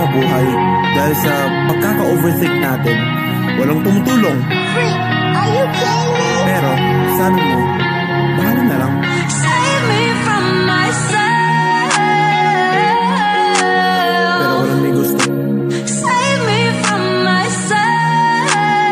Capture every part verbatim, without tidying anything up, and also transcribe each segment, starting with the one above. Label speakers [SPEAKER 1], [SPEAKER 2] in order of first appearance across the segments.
[SPEAKER 1] buhay dahil sa pagkaka-overthink natin. Walang tumutulong.
[SPEAKER 2] Freak, are you kidding me?
[SPEAKER 1] Pero, sabi mo, bahala na lang.
[SPEAKER 2] Save me from myself.
[SPEAKER 1] Pero walang may gusto.
[SPEAKER 2] Save me from myself.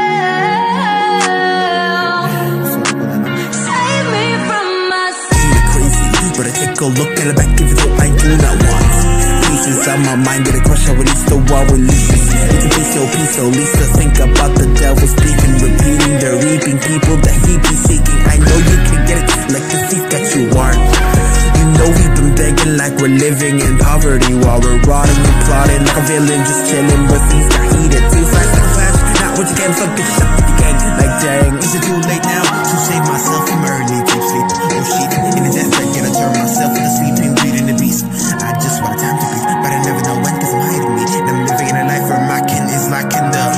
[SPEAKER 1] Sorry ko na lang.
[SPEAKER 2] Save me from myself.
[SPEAKER 3] Ain't it crazy? But I take a look at the back even though I do not want pieces of my mind get a crush, I release the wall releases. It's a piece, oh piece, oh Lisa. Think about the devil speaking, repeating, the reaping people that he be seeking. I know you can get it like the thief that you aren't. You know we've been begging like we're living in poverty while we're rotting and plotting like a villain just chilling, but things got heated. Too fast, too fast, not what you can, fuck this shit with the gang. Like dang, is it too late now to save myself from early deep sleep? Oh shit, in the death bed, gonna turn myself into sleeping, breathing the beast. I just want time to breathe, but I never know when, cause I'm hiding me. And I'm living in a life where my kin is lacking the